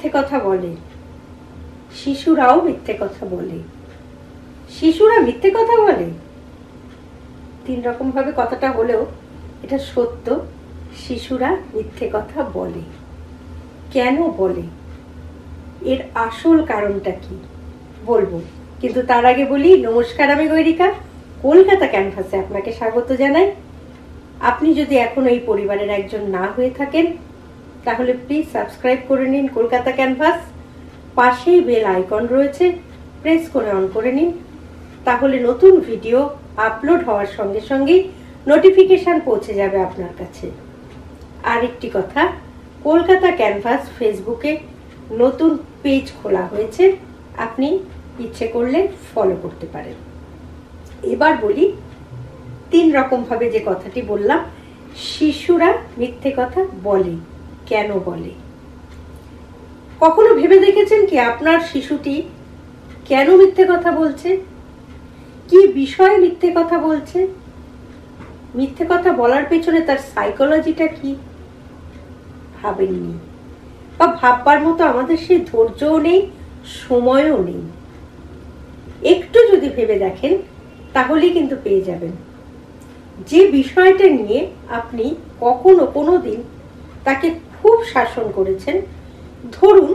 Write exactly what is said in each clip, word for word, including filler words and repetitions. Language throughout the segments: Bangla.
মিথ্যে কথা বলে, শিশুরাও মিথ্যে কথা বলে। শিশুরা মিথ্যে কথা বলে, তিন রকম ভাবে কথাটা হলেও এটা সত্য, শিশুরা মিথ্যে কথা বলে। কেন বলে, এর আসল কারণটা কি বলবো, কিন্তু তার আগে বলি নমস্কার, আমি গৈরিকা, কলকাতা ক্যানভাসে আপনাকে স্বাগত জানাই। আপনি যদি এখনো এই পরিবারের একজন না হয়ে থাকেন তাহলে প্লিজ সাবস্ক্রাইব করে নিন কলকাতা ক্যানভাস। পাশেই বেল আইকন রয়েছে, প্রেস করে অন করে নিন, তাহলে নতুন ভিডিও আপলোড হওয়ার সঙ্গে সঙ্গেই নোটিফিকেশন পৌঁছে যাবে আপনার কাছে। আর একটি কথা, কলকাতা ক্যানভাস ফেসবুকে নতুন পেজ খোলা হয়েছে, আপনি ইচ্ছে করলে ফলো করতে পারেন। এবার বলি তিন রকম ভাবে যে কথাটি বললাম, শিশুরা মিথ্যে কথা বলে, কেন বলে। কখনো ভেবে দেখেছেন কি আপনার শিশুটি কেন মিথ্যে কথা বলছে, কি বিষয়ে মিথ্যে কথা বলছে, মিথ্যে কথা বলার পেছনে তার সাইকোলজিটা কি ভাবেননি, বা ভাববার মতো আমাদের সেই ধৈর্যও নেই, সময়ও নেই। একটু যদি ভেবে দেখেন তাহলেই কিন্তু পেয়ে যাবেন যে বিষয়টা নিয়ে আপনি কখনো কোনো দিন তাকে খুব শাসন করেছেন। ধরুন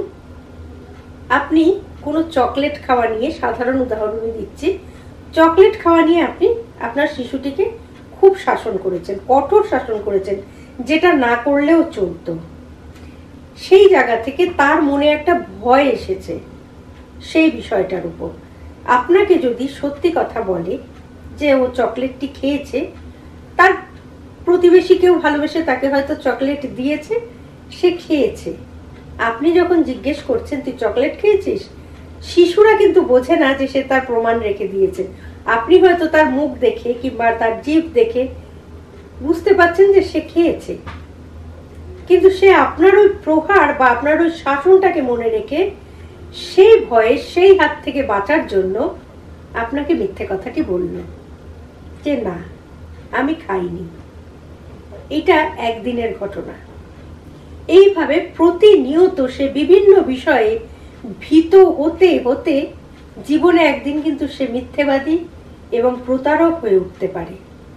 আপনি কোনো চকলেট খাওয়া নিয়ে, সাধারণ উদাহরণ দিচ্ছি, চকলেট খাওয়া নিয়ে আপনি আপনার শিশুটিকে খুব শাসন করেছেন, কঠোর শাসন করেছেন, যেটা না করলেও চলতো। সেই জায়গা থেকে তার মনে একটা ভয় এসেছে সেই বিষয়টার উপর। আপনাকে যদি সত্যি কথা বলে যে ও চকলেটটি খেয়েছে, তার প্রতিবেশী কেউ ভালোবেসে তাকে হয়তো চকলেট দিয়েছে, সে খেয়েছে, আপনি যখন জিজ্ঞেস করছেন তুই চকলেট খেয়েছিস, শিশুরা কিন্তু বোঝে না যে সে তার প্রমাণ রেখে দিয়েছে। আপনি হয়তো তার মুখ দেখে কিংবা তার জিভ দেখে বুঝতে পারছেন যে সে খেয়েছে, কিন্তু সে আপনার ওই প্রহার বা আপনার ওই শাসনটাকে মনে রেখে সেই ভয়ে, সেই হাত থেকে বাঁচার জন্য আপনাকে মিথ্যে কথাটি বলল যে না আমি খাইনি। এটা একদিনের ঘটনা। এইভাবে প্রতিনিয়ত সে বিভিন্ন বিষয়ে ভীত হতে হতে জীবনে একদিন কিন্তু সে মিথ্যেবাদী এবং প্রতারক হয়ে উঠতে পারে।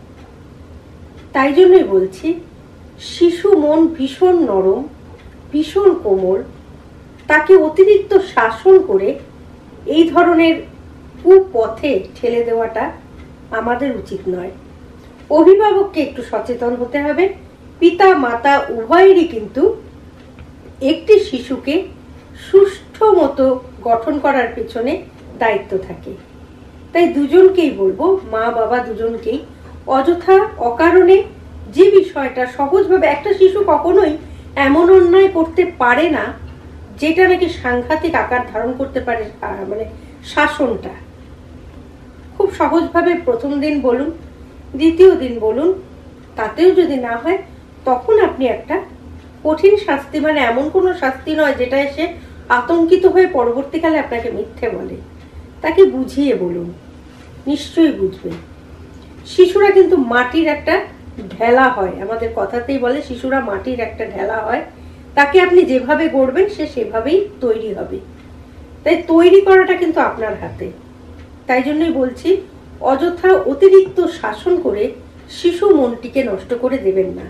তাই জন্যই বলছি, শিশু মন ভীষণ নরম, ভীষণ কোমল, তাকে অতিরিক্ত শাসন করে এই ধরনের কুপথে ঠেলে দেওয়াটা আমাদের উচিত নয়। অভিভাবককে একটু সচেতন হতে হবে। পিতা মাতা উভয়েরই কিন্তু একটি শিশুকে সুষ্ঠু মতো গঠন করার পেছনে দায়িত্ব থাকে। তাই দুজনকেই বলবো, মা বাবা দুজনকেই, অযথা অকারণে যে বিষয়টা সহজভাবে, একটা শিশু কখনোই এমন অন্যায় করতে পারে না যেটা নাকি সাংঘাতিক আকার ধারণ করতে পারে, মানে শাসনটা খুব সহজভাবে প্রথম দিন বলুন, দ্বিতীয় দিন বলুন, তাতেও যদি না হয় তখন আপনি একটা কঠিন শাস্তি, মানে এমন কোনো শাস্তি নয় যেটা এসে আতঙ্কিত হয়ে পরবর্তীকালে আপনাকে মিথ্যে বলে, তাকে বুঝিয়ে বলুন, নিশ্চয়ই বুঝবে। শিশুরা কিন্তু মাটির একটা ঢেলা হয়, আমাদের কথাতেই বলে শিশুরা মাটির একটা ঢেলা হয়, তাকে আপনি যেভাবে গড়বেন সে সেভাবেই তৈরি হবে। তাই তৈরি করাটা কিন্তু আপনার হাতে। তাই জন্যই বলছি, অযথা অতিরিক্ত শাসন করে শিশু মনটিকে নষ্ট করে দেবেন না।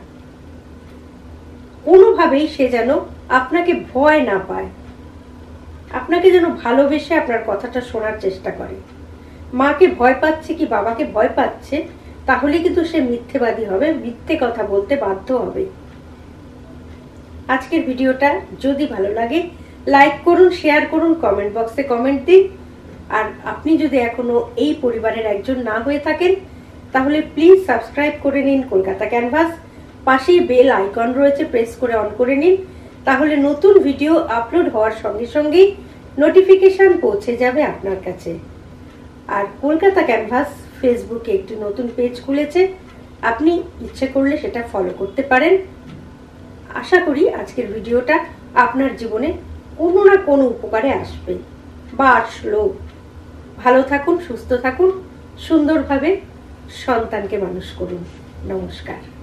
কোনোভাবেই সে যেন আপনাকে ভয় না পায়, আপনাকে যেন ভালোবেসে আপনার কথাটা শোনার চেষ্টা করে। মাকে ভয় পাচ্ছে কি বাবাকে ভয় পাচ্ছে, তাহলে কিন্তু সে মিথ্যেবাদী হবে, মিথ্যে কথা বলতে বাধ্য হবে। আজকের ভিডিওটা যদি ভালো লাগে লাইক করুন, শেয়ার করুন, কমেন্ট বক্সে কমেন্ট দিন। আর আপনি যদি এখনো এই পরিবারের একজন না হয়ে থাকেন তাহলে প্লিজ সাবস্ক্রাইব করে নিন কলকাতা ক্যানভাস। পাশেই বেল আইকন রয়েছে, প্রেস করে অন করে নিন, তাহলে নতুন ভিডিও আপলোড হওয়ার সঙ্গে সঙ্গেই নোটিফিকেশন পৌঁছে যাবে আপনার কাছে। আর কলকাতা ক্যানভাস ফেসবুকে একটি নতুন পেজ খুলেছে, আপনি ইচ্ছে করলে সেটা ফলো করতে পারেন। আশা করি আজকের ভিডিওটা আপনার জীবনে কোনো না কোনো উপকারে আসবে বা আসলো। ভালো থাকুন, সুস্থ থাকুন, সুন্দরভাবে সন্তানকে মানুষ করুন। নমস্কার।